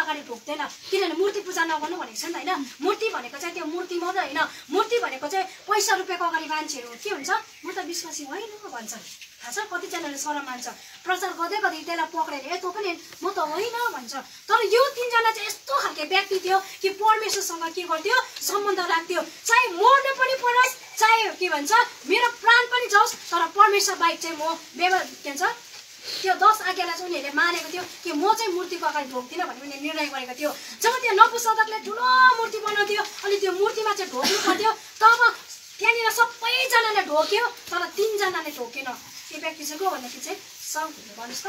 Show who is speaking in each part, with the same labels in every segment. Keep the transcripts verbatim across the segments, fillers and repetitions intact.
Speaker 1: अगाडि ढोक्दैन किनभने मूर्ति पूजा नगर्नु भनेको छ नि त हैन मूर्ति भनेको चाहिँ त्यो मूर्ति मात्रै हैन मूर्ति भनेको चाहिँ पैसा रुपियाँको अगाडि मान्छेहरू के हुन्छ म त विश्वासी होइन भन्छन् थाहा छ कतिजनाले शरम मान्छ प्रचार गर्दै गर्दै त्यसलाई पक्रेर ए तँ पनि म त होइन भन्छ तर यो तीनजना चाहिँ यस्तो खालके व्यक्ति थियो कि परमेश्वरसँग के गर्थ्यो सम्बन्ध राख्थ्यो चाहे मर्नु पनि परोस् चाहे के भन्छ मेरो प्राण पनि जाओस् तर परमेश्वर बाहेक चाहिँ म व्यवहार के भन्छ त्यो दस आज्ञालाई चाहिँ उनीहरूले मानेको थियो कि म चाहिँ मूर्तिको अगाडि ढोक्दिनँ भन्ने उनीहरूले निर्णय गरेको थियो जब त्यो नपुंसकले ठुलो मूर्ति बनाउँथ्यो अनि त्यो मूर्तिमा चाहिँ ढोक्नु पर्थ्यो तब त्यहाँनिर सबैजनाले ढोक्यो तर तीनजनाले ढोकेन त्यो व्यक्ति चाहिँ को भन्दाखेरि चाहिँ सब भन्नुहोस्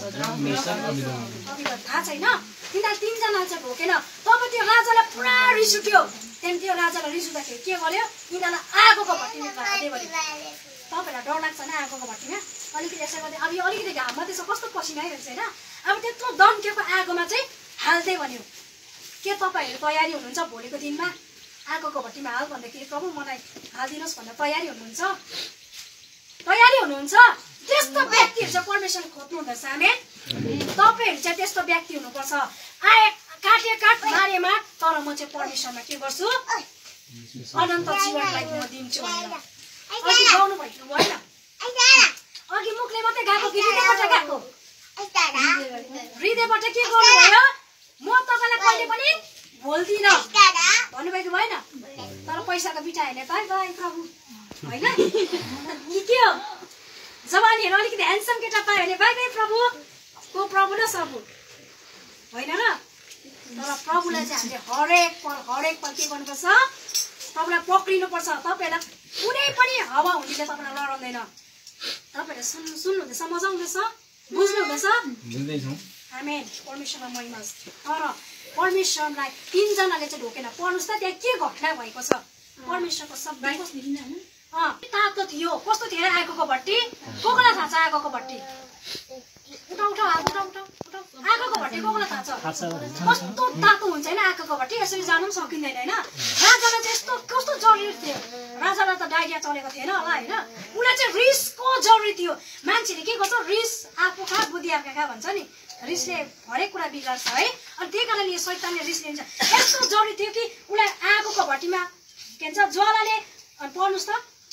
Speaker 1: त थाहा छैन तिनीहरू तीनजनाले चाहिँ ढोकेन तब त्यो राजालाई पुरा रिस उठ्यो त्यहाँदेखि त्यो राजालाई रिस उठ्दाखेरि के गर्यो यिनीहरूलाई आगोको भट्टीमा हाल्दै भन्यो तपाईँहरूलाई डर लाग्छ होइन आगोको भट्टीमा अलिकति यसो गर्दै अब यो अलिकति घाम मात्रै छ कस्तो पसिना आइरहेको छ होइन अब त्यत्रो दम्केको आगोमा चाहिँ हाल्दै भन्यो के तपाईँहरू तयारी हुनुहुन्छ भोलिको दिनमा आगोको भट्टीमा हाल भन्दाखेरि प्रभु मलाई हालिदिनुहोस् भनेर तयारी हुनुहुन्छ तयारी हुनुहुन्छ त्यस्तो व्यक्तिहरू चाहिँ परमेश्वरले खोज्नु हुँदछ हामी तपाईँहरू चाहिँ त्यस्तो व्यक्ति हुनुपर्छ आए काटे काट मारेमा तर म चाहिँ परमेश्वरमा के गर्छु अनन्त जीवनलाई म दिन्छु भनेर अघि गाउनु भएको भएन अघि मुखले मात्रै गएको कि हृदयबाट गएको हृदयबाट के गर्नु भयो म तपाईँलाई कहिले पनि बोल्दिनँ भन्नुभएको भएन तर पैसाको बिटाहरूले बाई बाई प्रभु होइन के हो जवानीहरू अलिकति ह्यान्डसम केटा पायो भने बाई बाई प्रभु को प्रभु न सबु होइन र तर प्रभुलाई चाहिँ हामीले हरेक पल हरेक पल के गर्नुपर्छ तपाईँलाई पक्रिनुपर्छ तपाईँहरूलाई कुनै पनि हावा हुनेले तपाईँलाई लडाउँदैन तपाईँहरूले सुन्नु सुन्नुहुँदैछ मजा आउँदैछ बुझ्नुहुँदैछ आमेन परमेश्वरमा महिमा तर परमेश्वरलाई तीनजनाले चाहिँ ढोकेन पढ्नुहोस् त त्यहाँ के घटना भएको छ परमेश्वरको शब्द तातो थियो कस्तो थियो आगोको भट्टी को कोलाई थाहा छ आगोको भट्टी उठा उठा उठा उठा उठा आगोको भट्टी को कोलाई थाहा छ कस्तो तातो हुन्छ होइन आगोको भट्टी यसरी जानु पनि सकिँदैन होइन राजालाई चाहिँ यस्तो कस्तो जरुरी थियो राजालाई त डाइरिया चलेको थिएन होला होइन उसलाई चाहिँ रिसको जरुरी थियो मान्छेले के गर्छ रिस आफू खा बुद्धि आफू खा भन्छ नि रिसले हरेक कुरा बिगार्छ है अनि त्यही कारणले यो शैतानले रिस लिन्छ यस्तो जरुरी थियो कि उसलाई आगोको भट्टीमा के भन्छ ज्वालाले पढ्नुहोस् त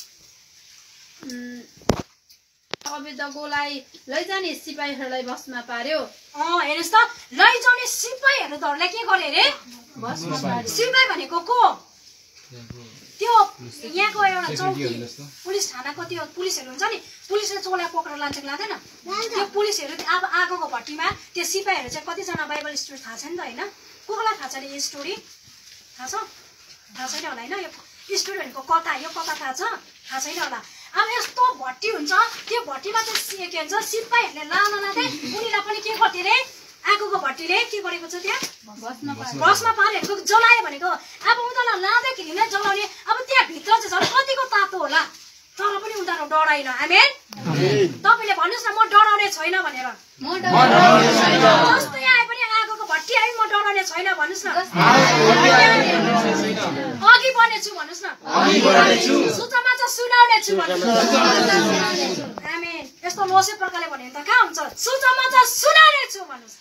Speaker 2: अबेदगोलाई लैजाने सिपाहीहरूलाई बसमा पार्यो
Speaker 1: अँ हेर्नुहोस् त लैजाने सिपाहीहरूलाई के गरे अरे सिपाही भनेको को त्यो यहाँको एउटा चौकी पुलिस थानाको त्यो पुलिसहरू हुन्छ नि पुलिसले चोला पक्रेर लान्छ कि लाँदैन त्यो पुलिसहरू अब आगोको भट्टीमा त्यो सिपाहीहरू चाहिँ कतिजना बाइबल स्टोरी थाहा छ नि त होइन को कोलाई थाहा छ अरे यो स्टोरी थाहा छ थाहा छैन होला होइन यो स्टोरी भनेको कथा यो कथा थाहा छ थाहा छैन होला अब यस्तो भट्टी हुन्छ त्यो भट्टीमा चाहिँ के भन्छ सिपाहीहरूले लान लाँदै उनीलाई पनि के गर्थ्यो अरे आगोको भट्टीले के गरेको छ त्यहाँ भस्म पारेको जलायो भनेको अब उनीहरूलाई लाँदैखेरि नै जलाउने अब त्यहाँभित्र चाहिँ झन् कतिको तातो होला तर पनि उनीहरू डराएन आमेन तपाईँले भन्नुहोस् न म डराउने छैन भनेर जस्तै आए पनि आगोको भट्टी आए म डराउने छैन भन्नुहोस् न अघि बढ्नेछु भन्नुहोस् न सुसमाचार सुनाउने छु भन्नुहोस् आमेन यस्तो लोसे प्रकारले भन्यो भने त कहाँ हुन्छ सुसमाचार सुनाउने छु भन्नुहोस्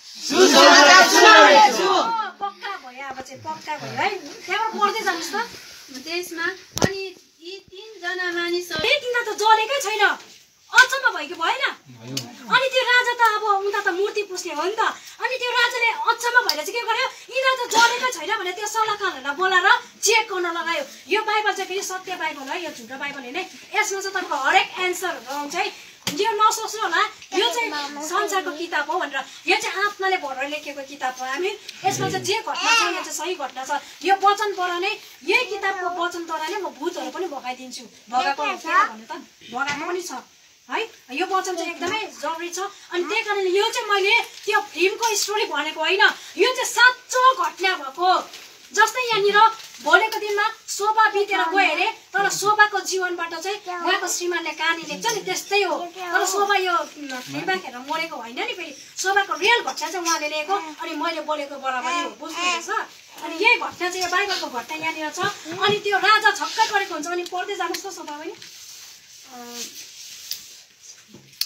Speaker 1: पक्का भयो अब चाहिँ पक्का भयो है त्यहाँबाट पढ्दै जानुहोस् त
Speaker 2: त्यसमा अनि यी तीनजना मानिसहरू
Speaker 1: तिनीहरू त जलेकै छैन अचम्म भएको भएन अनि त्यो राजा त अब उता त मूर्ति पुस्ने हो नि त अनि त्यो राजाले अचम्म भएर चाहिँ के गर्यो यिनीहरू त जलेकै छैन भने त्यो सल्लाहकारहरूलाई बोलाएर चेक गर्न लगायो यो बाइबल चाहिँ फेरि सत्य बाइबल है यो झुटो बाइबल होइन यसमा चाहिँ तपाईँको हरेक एन्सरहरू आउँछ है यो नसोच्नु होला यो चाहिँ संसारको किताब हो भनेर यो चाहिँ आत्माले भरेर लेखेको किताब हो हामी यसमा चाहिँ जे घटना छ यो चाहिँ सही घटना छ यो वचनद्वारा नै यही किताबको वचनद्वारा नै म भूतहरू पनि भगाइदिन्छु भगाएको भन्नु त भगाएको पनि छ है यो वचन चाहिँ एकदमै जरुरी छ अनि त्यही कारणले यो चाहिँ मैले त्यो फिल्मको स्टोरी भनेको होइन यो चाहिँ साँचो घटना भएको जस्तै यहाँनिर भोलिको दिनमा शोभा बितेर गयो अरे तर शोभाको जीवनबाट चाहिँ उहाँको श्रीमानले कहानी लेख्छ नि त्यस्तै हो तर शोभा यो फिल्ममा खेर मरेको होइन नि फेरि शोभाको रियल घटना चाहिँ उहाँले लेखेको अनि मैले बोलेको बराबरै हो बुझ्नुहुँदैछ अनि यही घटना चाहिँ यो बाइबलको घटना यहाँनिर छ अनि त्यो राजा छक्कै परेको हुन्छ अनि पढ्दै जानुहोस् त शोभा पनि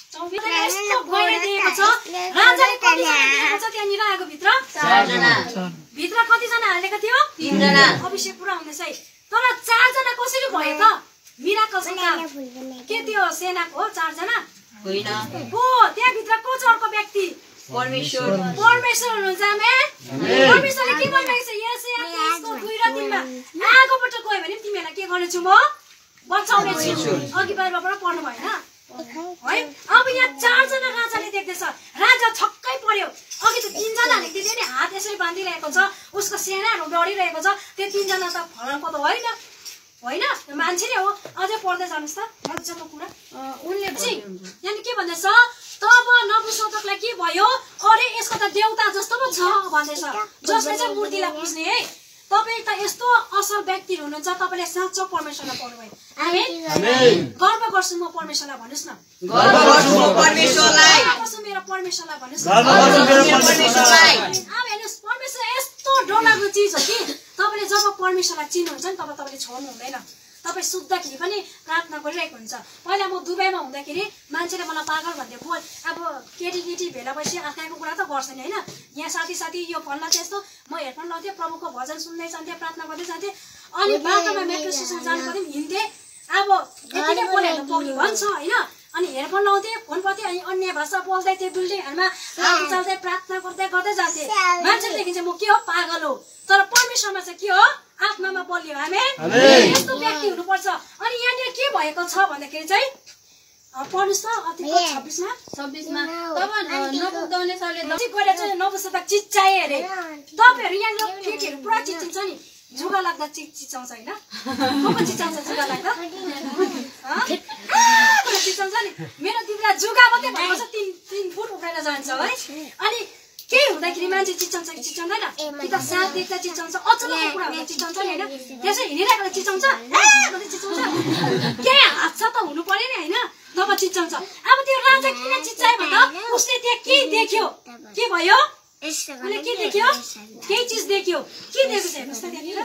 Speaker 1: चौबिसजना यस्तो गएर दिएको छ राजाले कतिजना दिएको छ त्यहाँनिर आएको भित्र
Speaker 2: चारजना
Speaker 1: भित्र कतिजना हालेको थियो
Speaker 2: तीनजना
Speaker 1: अभिषेक पुरा हुँदैछ है तर चारजना कसरी भयो त मिराकलको काम के त्यो सेनाको हो चारजना
Speaker 2: होइन
Speaker 1: को त्यहाँ भित्र को छ अर्को व्यक्ति
Speaker 2: परमेश्वर
Speaker 1: परमेश्वर हुनुहुन्छ आमेन परमेश्वरले के भन्नुभएको छ यस यसको दुई र तीनमा आगोबाट गयो भने तिमीहरूलाई के गर्नेछु म बचाउने छु अघि बाहिरबाट पढ्नु भएन है अब यहाँ चारजना राजाले देख्दैछ राजा छक्कै पर्यो अघि त तीनजनाले त्यसले नि हात यसरी बाँधिरहेको छ उसको सेनाहरू डढिरहेको छ त्यो तीनजना त फलानको त होइन होइन मान्छे नै हो अझै पढ्दै जानुहोस् त मजाको कुरा उनले चाहिँ यहाँ के भन्दैछ तब नबुसोतकलाई के भयो अरे यसको त देउता जस्तो पो छ भन्दैछ जसले चाहिँ मूर्तिलाई पुज्ने है तपाईँ त यस्तो असल व्यक्ति हुनुहुन्छ तपाईँले साँचो परमेश्वरलाई पाउनुभयो आमेन गर्व गर्छु म परमेश्वरलाई भन्नुहोस् न
Speaker 2: गर्व गर्छु म परमेश्वरलाई
Speaker 1: गर्व गर्छु मेरो परमेश्वरलाई भन्नुहोस् न गर्व गर्छु मेरो परमेश्वरलाई अब हेर्नुहोस् परमेश्वर यस्तो डरलाग्दो चिज हो कि तपाईँले जब परमेश्वरलाई चिन्नुहुन्छ नि तब तपाईँले छोड्नु हुँदैन तपाईँ सुत्दाखेरि पनि प्रार्थना गरिरहेको हुन्छ पहिला म दुबईमा हुँदाखेरि मान्छेले मलाई पागल भन्थ्यो बोल अब केटी केटी भेला भएपछि अर्काको कुरा त गर्छ नि होइन यहाँ साथी साथी यो फल्ना चाहिँ यस्तो म हेडफोन लाउँथेँ प्रभुको भजन सुन्दै जान्थेँ प्रार्थना गर्दै जान्थेँ अनि बाटोमा मेट्रो स्टेसन जानु पनि हिँड्थेँ अब यति नै बोलेर पाउने भन्छ होइन अनि हेडफोन लाउँथेँ फोन पर्थ्यो अनि अन्य भाषा बोल्दै त्यो बिल्डिङहरूमा चल्दै प्रार्थना गर्दै गर्दै जान्थेँ मान्छेले देखिन्छ म के हो पागल हो तर परमेश्वरमा चाहिँ के हो आत्मामा बलियो आमेन यस्तो व्यक्ति हुनुपर्छ अनि यहाँनिर के भएको छ भन्दाखेरि चाहिँ पढ्नुहोस् त अति छब्बिसमा
Speaker 2: छब्बिसमा तब नबुक्दौनेसरले
Speaker 1: गएर चाहिँ नबुसोतक चिच्चाए अरे तपाईँहरू यहाँनिर केटीहरू पुरा चिच्चिन्छ नि जुगा लाग्दा चिच चिचाउँछ होइन को को चिचाउँछ जुगा लाग्दा चिचाउँछ नि मेरो दिदीलाई जुगा मात्रै भएको छ तिन तिन फुट उफ्रेर जान्छ है अनि केही हुँदाखेरि मान्छे चिचाउँछ कि चिचाउँदैन कि त साथ देख्दा चिचाउँछ अचानक कुरा हुँदा चिचाउँछ नि होइन त्यसै हिँडिरहेको चिचाउँछ चिचाउँछ केही हात त हुनु पर्यो नि होइन तब चिचाउँछ अब त्यो राजा किन चिचायो भन्दा उसले त्यहाँ के देख्यो के भयो उसले के देख्यो केही चिज देख्यो के देख्यो हेर्नुहोस् त त्यहाँनिर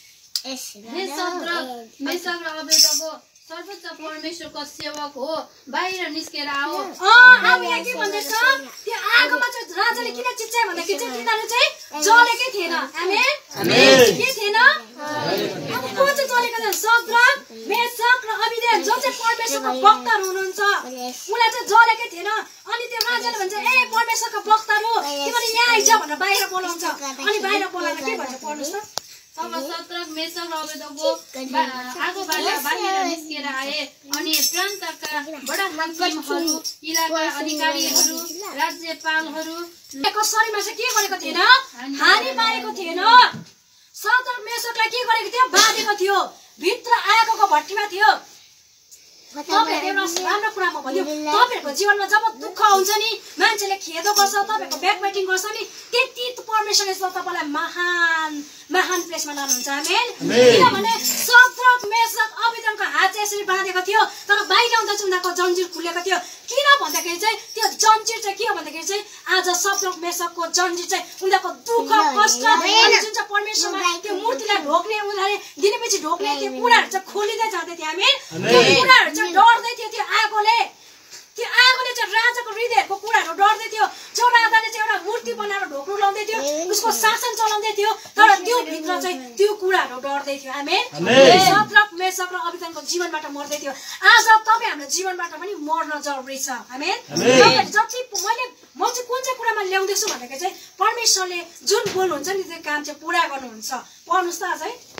Speaker 2: मेसक र अबेदगो सर्वोच्च परमेश्वरको सेवक हो बाहिर निस्केर आओ
Speaker 1: अब यहाँ के भन्दैछ त्यो आगोमा चाहिँ राजाले किन चिच्चायो भन्दाखेरि चाहिँ तिनीहरू चाहिँ जलेकै थिएन आमेन के थिएन अब को चाहिँ जलेको थिएन सद्रक मेसक र अबेदगो जो चाहिँ परमेश्वरको भक्तहरू हुनुहुन्छ उनीलाई चाहिँ जलेकै थिएन अनि त्यो राजाले भन्छ ए परमेश्वरको भक्तहरू तिमीले यहाँ आइज भनेर बाहिर बोलाउँछ अनि बाहिर बोलाएर के भन्छ पढ्नुहोस् त
Speaker 2: तब सद्रक मेसक र अबेदगो आगोबाट बाहिर निस्केर आए अनि प्रान्तका बडा हाकिमहरू इलाका अधिकारीहरू राज्यपालहरू
Speaker 1: शरीरमा चाहिँ के गरेको थिएन हानि पारेको थिएन सद्रक मेसकलाई के गरेको थियो बाँधेको थियो भित्र आगोको भट्टीमा थियो तपाईहरु एउटा राम्रो कुरामा भन्यो तपाईहरुको जीवनमा जब दुःख आउँछ नि मान्छेले खेदो गर्छ तपाईहरुको ब्याकबाइटिङ गर्छ नि त्यति परमेश्वरले तपाईलाई महान महान प्लेसमा लानुहुन्छ आमेन किनभने सद्रक मेसक अबेदगोको हात चाहिँ यसरी बाँधेको थियो तर बाहिर आउँदा चाहिँ उनीहरुको जन्जिर खुलेको थियो किन भन्दाखेरि चाहिँ त्यो जन्जिर चाहिँ के हो भन्दाखेरि चाहिँ आज सद्रक मेसकको जन्जिर चाहिँ उनीहरुको दुःख कष्ट अनि जुन चाहिँ परमेश्वरमा त्यो मूर्तिलाई ढोक्ने उनीहरुले दिनपछि ढोक्ने त्यो कुराहरु चाहिँ खोलिँदै जाँदै थियो आमेन त्यो कुराहरु चाहिँ डर्दै थियो त्यो आगोले त्यो आगोले चाहिँ राजाको हृदयहरुको कुराहरु डर्दै थियो जो राजाले चाहिँ एउटा मूर्ति बनाएर ढोक्नु लाउँदै थियो उसको शासन चलाउँदै थियो तर त्यो भित्र चाहिँ त्यो कुराहरु डर्दै थियो आमेन सद्रक मेसक र अबेदगोको जीवनबाट मर्दै थियो आज तपाई हाम्रो जीवनबाट पनि मर्न जरुरी छ आमेन तपाईले जति मैले म चाहिँ कुन चाहिँ कुरामा ल्याउँदैछु भनेको चाहिँ परमेश्वरले जुन बोल्नुहुन्छ नि त्यो काम चाहिँ पूरा गर्नुहुन्छ पढ्नुस् त अझै